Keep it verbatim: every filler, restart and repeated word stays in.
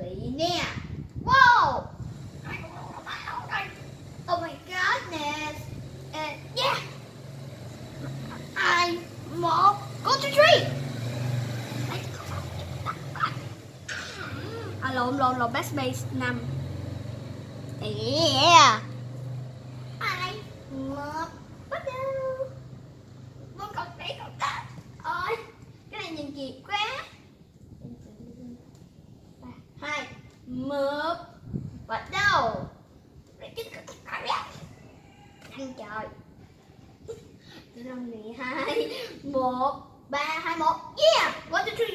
bị nè. Wow. Oh my goodness. Uh, yeah. I một go to tree. À, lộn lộn lộn backspace năm. Yeah. I một bắt đầu. Một con bé con ta. Ôi, cái này nhìn kiệt quá. Hai một bắt đầu. Ăn trời. Năm mười hai một ba hai một. Yeah. One two three.